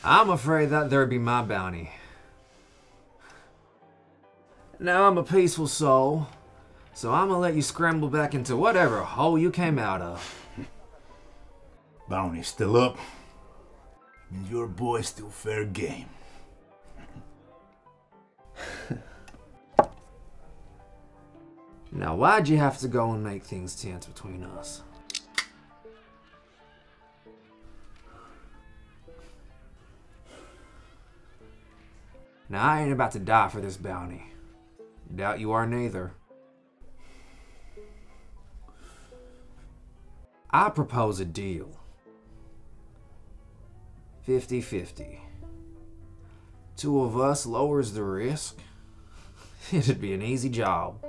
I'm afraid that there be my bounty. Now I'm a peaceful soul, so I'm gonna let you scramble back into whatever hole you came out of. Bounty's still up. Means your boy's still fair game. Now why'd you have to go and make things tense between us? Now I ain't about to die for this bounty. Doubt you are neither. I propose a deal. 50-50. Two of us lowers the risk. It'd be an easy job.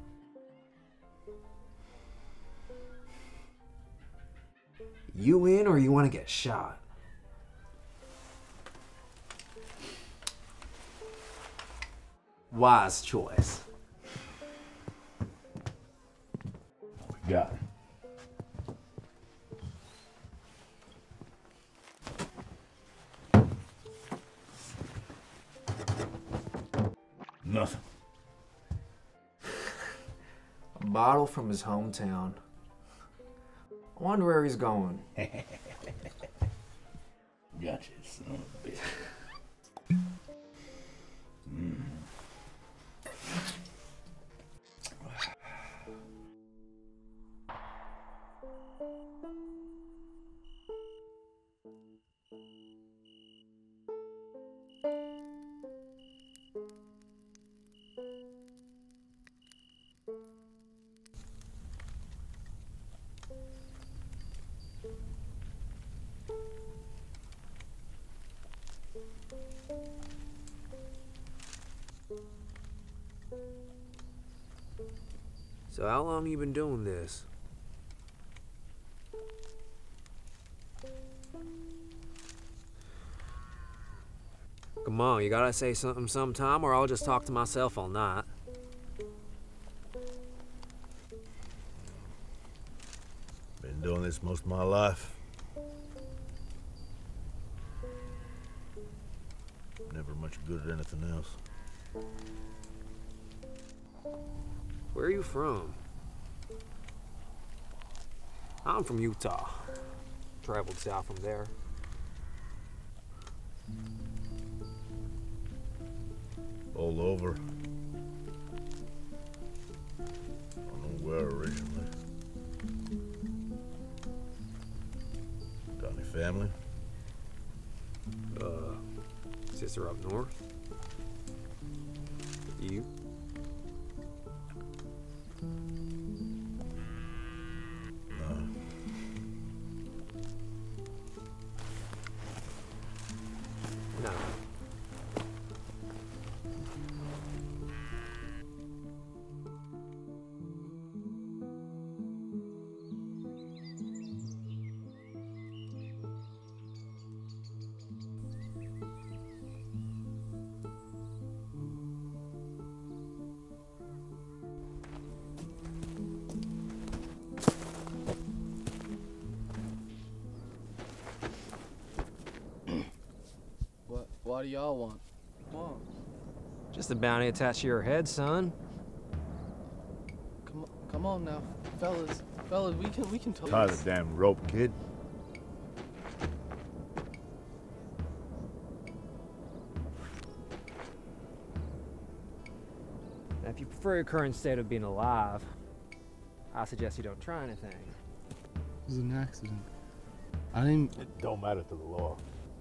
You in or you want to get shot? Wise choice. We got it. Nothing. A bottle from his hometown. I wonder where he's going. Gotcha, son of a bitch. So how long you been doing this? Come on, you gotta say something sometime or I'll just talk to myself all night. Been doing this most of my life. Never much good at anything else. Where are you from? I'm from Utah. Traveled south from there. All over. Don't know where originally. Got any family? Sister up north. You? No. No. What do y'all want? Come on. Just a bounty attached to your head, son. Come on now, fellas, we can talk. Tie the damn rope, kid. Now, if you prefer your current state of being alive, I suggest you don't try anything. It was an accident. I didn't. It don't matter to the law.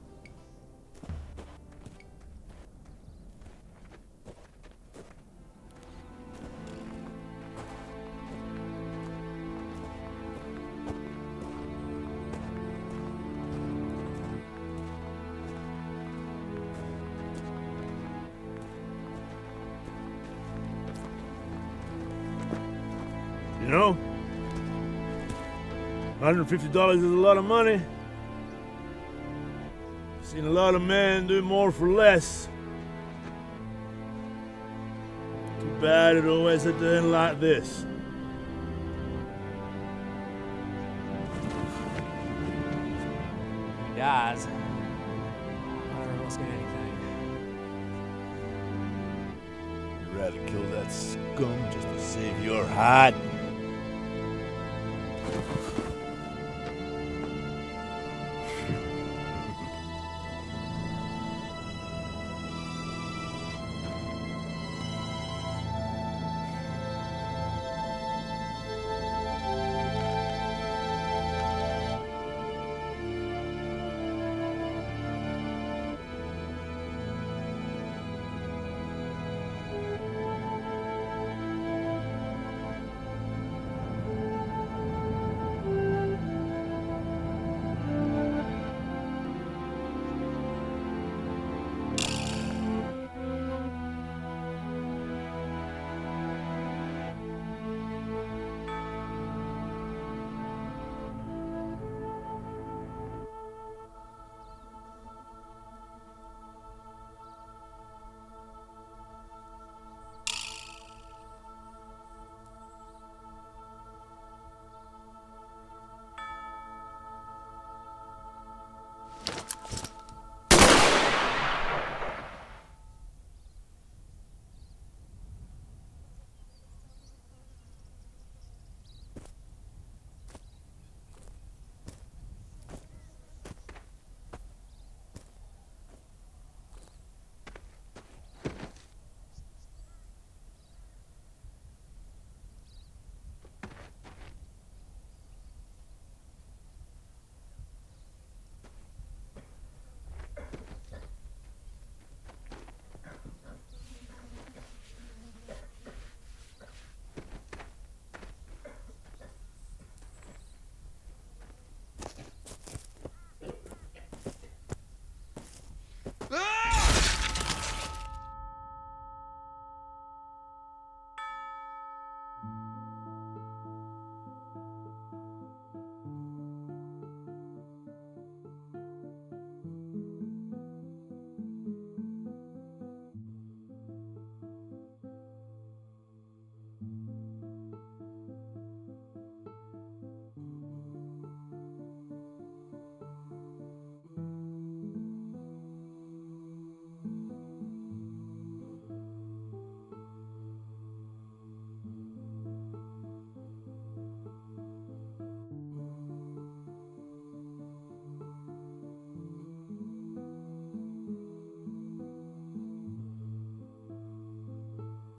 You know, $150 is a lot of money. Seen a lot of men do more for less. Too bad it always had to end like this. He dies. asking anything. You'd rather kill that scum just to save your hide?